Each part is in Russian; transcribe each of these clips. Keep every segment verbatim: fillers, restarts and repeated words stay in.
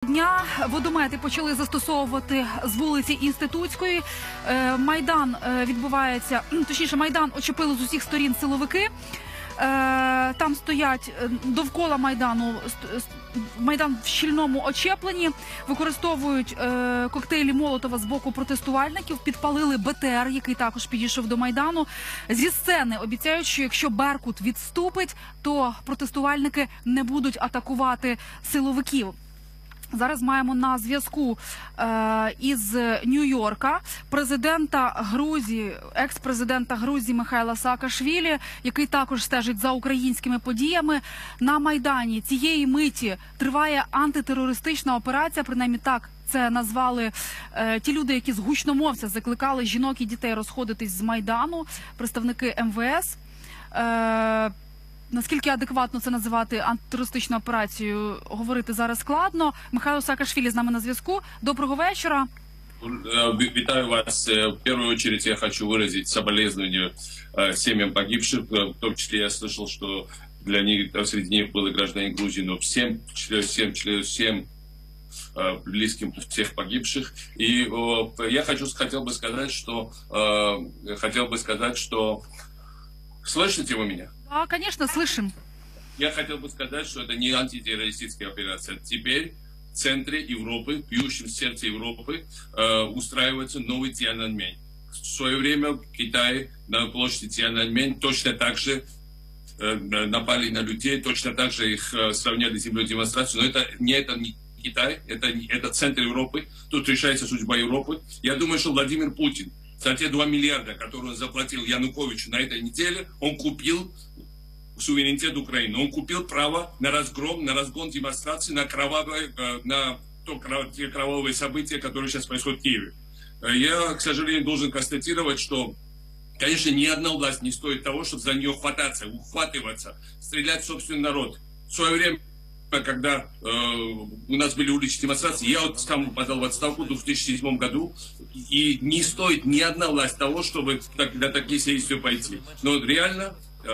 дня водомети почали застосовувати з вулиці Інститутської. Майдан відбувається, точніше, Майдан очепили з усіх сторін силовики. Там стоять довкола Майдану, Майдан в щільному очепленні, використовують коктейлі Молотова з боку протестувальників, підпалили БТР, який також підійшов до Майдану. Зі сцени обіцяють, що якщо Беркут відступить, то протестувальники не будуть атакувати силовиків. Зараз маємо на зв'язку е, із Нью-Йорка президента Грузії, екс-президента Грузії Михайла Саакашвілі, який також стежить за українськими подіями. На Майдані цієї миті триває антитерористична операція, принаймні так це назвали е, ті люди, які з гучномовця закликали жінок і дітей розходитись з Майдану, представники ем ве ес. Е, Наскільки адекватно це називати антитерористичну операцію, говорити зараз складно. Михайло Саакашвілі з нами на зв'язку. Доброго вечора. Вітаю вас. В первую очередь я хочу выразить соболезнования семьям погибших. В том числе я слышал, что для них, среди них были граждане Грузии, но всем, всем, всем близким всех погибших. И я хочу, хотел бы сказать, что хотел бы сказать, что слышите вы меня? Да, конечно, слышим. Я хотел бы сказать, что это не антитеррористическая операция. Теперь в центре Европы, в пьющем сердце Европы, э, устраивается новый Тиананьмэнь. В свое время в Китае на площади Тиананьмэнь точно так же э, напали на людей, точно так же их э, сравняли с землей демонстрацию. Но это не, это не Китай, это, это центр Европы. Тут решается судьба Европы. Я думаю, что Владимир Путин за те два миллиарда, которые он заплатил Януковичу на этой неделе, он купил суверенитет Украины. Он купил право на разгром, на разгон демонстраций, на кровавые, на то, те кровавые события, которые сейчас происходят в Киеве. Я, к сожалению, должен констатировать, что, конечно, ни одна власть не стоит того, чтобы за нее хвататься, ухватываться, стрелять в собственный народ. В свое время, когда э, у нас были уличные демонстрации, я вот сам подал в отставку в две тысячи седьмом году, и не стоит ни одна власть того, чтобы для таких действий пойти. Но реально,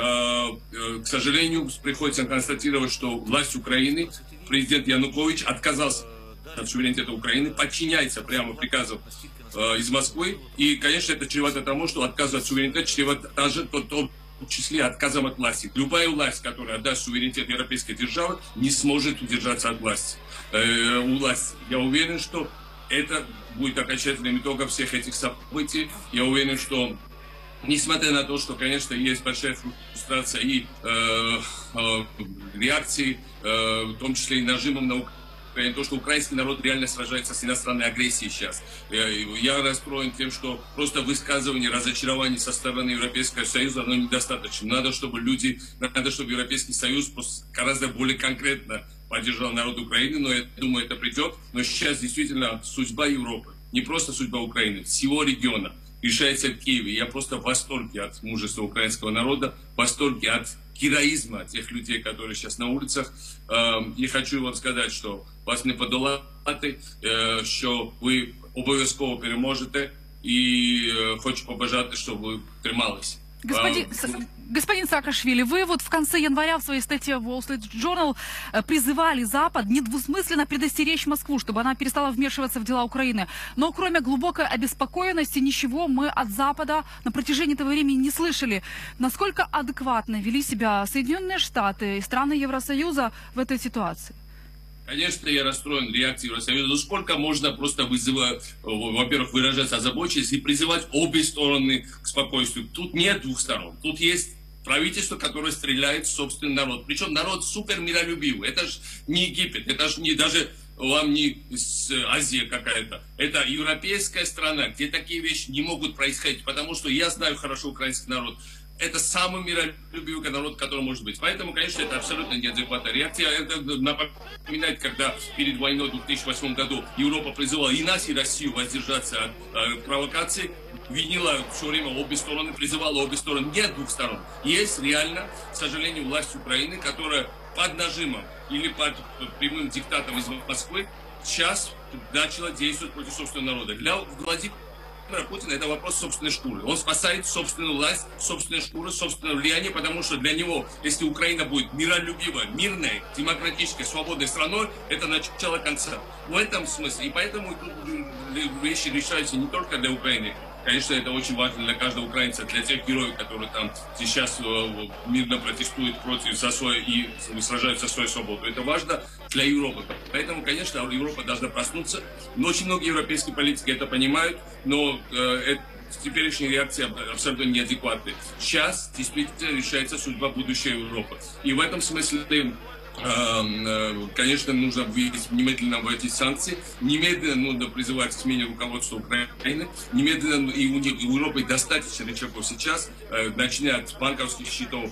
к сожалению, приходится констатировать, что власть Украины, президент Янукович отказался от суверенитета Украины, подчиняется прямо приказам э, из Москвы. И, конечно, это чревато тому, что отказ от суверенитета чревато даже в том числе отказом от власти. Любая власть, которая отдаст суверенитет европейской державы, не сможет удержаться от власти. Э, у власти. Я уверен, что это будет окончательным итогом всех этих событий. Я уверен, что несмотря на то, что, конечно, есть большая фрустрация и э, э, реакции, э, в том числе и нажимом на Украину, то, что украинский народ реально сражается с иностранной агрессией сейчас. Я, я расстроен тем, что просто высказывание разочарования со стороны Европейского Союза, оно недостаточно. Надо, чтобы люди, надо, чтобы Европейский Союз гораздо более конкретно поддержал народ Украины, но я думаю, это придет. Но сейчас действительно судьба Европы, не просто судьба Украины, всего региона решается в Киеве. Я просто в восторге от мужества украинского народа, в восторге от героизма тех людей, которые сейчас на улицах. І хочу вам сказати, що вас не подолати, що ви обов'язково переможете, і хочу побажати, щоб ви трималися. Господин, господин Саакашвили, вы вот в конце января в своей статье в Wall Street Journal призывали Запад недвусмысленно предостеречь Москву, чтобы она перестала вмешиваться в дела Украины. Но кроме глубокой обеспокоенности, ничего мы от Запада на протяжении этого времени не слышали. Насколько адекватно вели себя Соединенные Штаты и страны Евросоюза в этой ситуации? Конечно, я расстроен реакцией Евросоюза. Но сколько можно просто вызывать, во-первых, выражать озабоченность и призывать обе стороны к спокойствию? Тут нет двух сторон. Тут есть правительство, которое стреляет в собственный народ. Причем народ супер миролюбивый. Это же не Египет, это же не даже вам не Азия какая-то. Это европейская страна, где такие вещи не могут происходить. Потому что я знаю хорошо украинский народ. Это самый миролюбивый народ, который может быть. Поэтому, конечно, это абсолютно неадекватная реакция. Это напоминает, когда перед войной в две тысячи восьмом году Европа призывала и нас, и Россию воздержаться от э, провокаций, винила все время обе стороны, призывала обе стороны. Нет двух сторон. Есть реально, к сожалению, власть Украины, которая под нажимом или под прямым диктатом из Москвы сейчас начала действовать против собственного народа. Для Владимира Путина это вопрос собственной шкуры. Он спасает собственную власть, собственную шкуру, собственное влияние, потому что для него, если Украина будет миролюбивой, мирной, демократической, свободной страной, это начало конца. В этом смысле. И поэтому вещи решаются не только для Украины. Конечно, это очень важно для каждого украинца, для тех героев, которые там сейчас мирно протестуют против за свой и сражаются за свою свободу. Это важно для Европы. Поэтому, конечно, Европа должна проснуться. Но очень многие европейские политики это понимают, но э, теперешняя реакция абсолютно неадекватная. Сейчас действительно решается судьба будущей Европы. И в этом смысле, конечно, нужно ввести немедленно в эти санкции, немедленно нужно призывать к смене руководства Украины, немедленно и у, них, у Европы достаточно рычагов сейчас, начиная от банковских счетов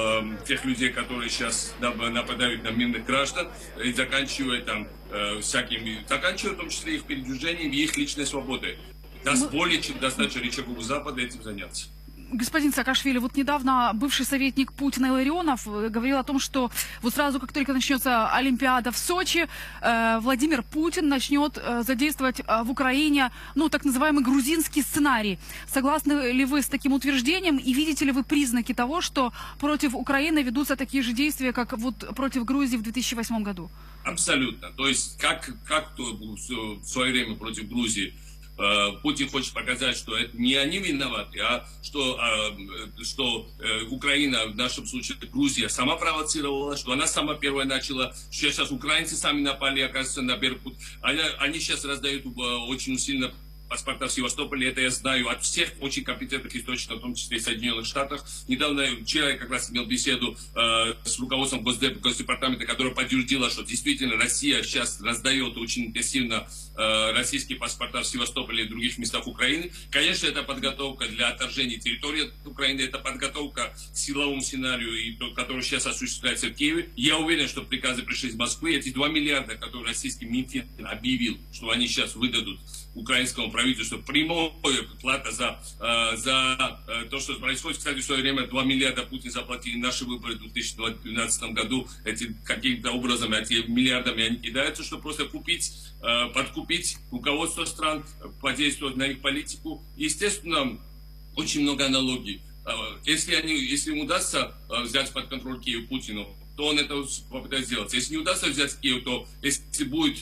тех людей, которые сейчас нападают на мирных граждан, и заканчивая там всякими, заканчивая в том числе их передвижением и их личной свободой. Даст более чем достаточно рычагов у Запада этим заняться. Господин Саакашвили, вот недавно бывший советник Путина Илларионов говорил о том, что вот сразу, как только начнется Олимпиада в Сочи, э, Владимир Путин начнет э, задействовать э, в Украине, ну, так называемый грузинский сценарий. Согласны ли вы с таким утверждением и видите ли вы признаки того, что против Украины ведутся такие же действия, как вот против Грузии в две тысячи восьмом году? Абсолютно. То есть, как, как то в свое время против Грузии Путин хочет показать, что это не они виноваты, а что, а, что э, Украина, в нашем случае Грузия, сама провоцировала, что она сама первая начала, что сейчас украинцы сами напали, оказывается, на Беркут. Они, они сейчас раздают очень сильно паспорта в Севастополе, это я знаю от всех очень компетентных источников, в том числе и в Соединенных Штатах. Недавно, вчера я как раз имел беседу э, с руководством Госдеп, Госдепартамента, которое подтвердило, что действительно Россия сейчас раздает очень интенсивно э, российские паспорта в Севастополе и других местах Украины. Конечно, это подготовка для отторжения территории Украины, это подготовка к силовому сценарию, и, который сейчас осуществляется в Киеве. Я уверен, что приказы пришли из Москвы. Эти два миллиарда, которые российский Минфин объявил, что они сейчас выдадут украинскому правительству, прямая плата за, э, за э, то, что происходит. Кстати, в свое время два миллиарда Путин заплатили наши выборы в две тысячи двенадцатом году. Эти каким-то образом, эти миллиардами они кидаются, чтобы просто купить, э, подкупить руководство стран, подействовать на их политику. Естественно, очень много аналогий. Э, если, они, если им удастся э, взять под контроль Киев Путину, то он это попытается сделать. Если не удастся взять Киев, то если будет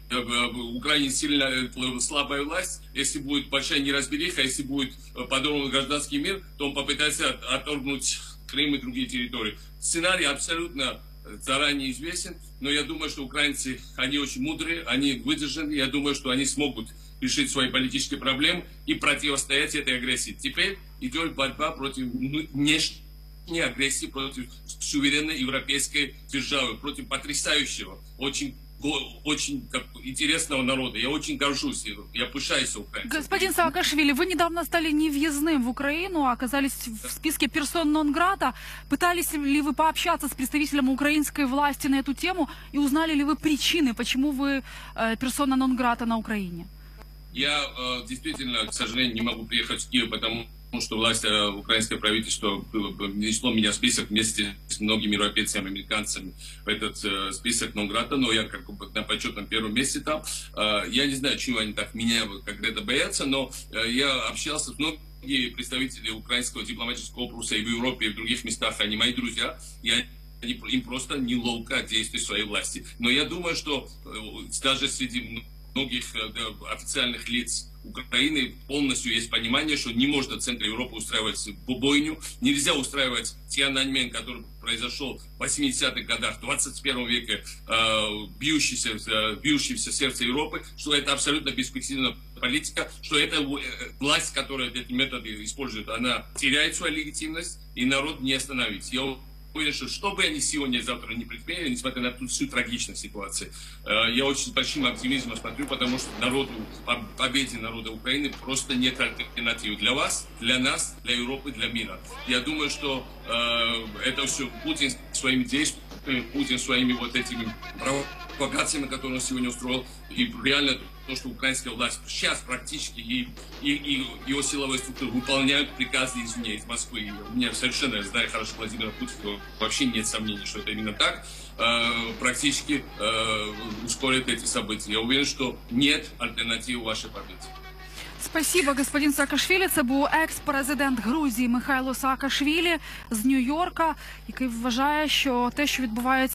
в Украине сильно слабая власть, если будет большая неразбериха, если будет подорван гражданский мир, то он попытается отторгнуть Крым и другие территории. Сценарий абсолютно заранее известен, но я думаю, что украинцы, они очень мудрые, они выдержаны, я думаю, что они смогут решить свои политические проблемы и противостоять этой агрессии. Теперь идет борьба против внешней агрессии, против суверенной европейской державы, против потрясающего, очень, очень интересного народа. Я очень горжусь, я пышаюсь украинцем. Господин Саакашвили, вы недавно стали невъездным в Украину, оказались в списке персон нон-грата. Пытались ли вы пообщаться с представителем украинской власти на эту тему и узнали ли вы причины, почему вы э, персона нон-грата на Украине? Я э, действительно, к сожалению, не могу приехать в Киев, потому Потому что власть, украинское правительство внесло меня в список вместе с многими европейцами, американцами в этот э, список нон-грата, но я как бы на почетном первом месте там. Э, я не знаю, чего они так меня как-то боятся, но э, я общался с многими представителями украинского дипломатического корпуса и в Европе, и в других местах, они мои друзья. Я им просто неловко действовать своей власти. Но я думаю, что э, даже среди многих э, официальных лиц Украины полностью есть понимание, что не можно в центре Европы устраивать бойню, нельзя устраивать Тиананьмен, который произошел в восьмидесятых годах двадцать первого века, э, бьющийся, э, бьющийся в сердце Европы, что это абсолютно бесперспективная политика, что эта власть, которая эти методы использует, она теряет свою легитимность, и народ не остановить. Я уверен, что что бы они сегодня и завтра не предприняли, несмотря на всю трагичность ситуации, я очень с большим оптимизмом смотрю, потому что народу, победе народа Украины просто нет альтернативы для вас, для нас, для Европы, для мира. Я думаю, что э, это все Путин своими действиями, Путин своими вот этими провокациями, которые он сегодня устроил, и реально то, что украинская власть сейчас практически и, и, и его силовые структуры выполняют приказы извне, из Москвы. И у меня совершенно, я знаю хорошо Владимира Путина, вообще нет сомнений, что это именно так, э, практически э, ускорит эти события. Я уверен, что нет альтернативы вашей победе. Спасибо, господин Саакашвілі. Це був екс-президент Грузії Михайло Саакашвілі з Нью-Йорка, який вважає, що те, що відбувається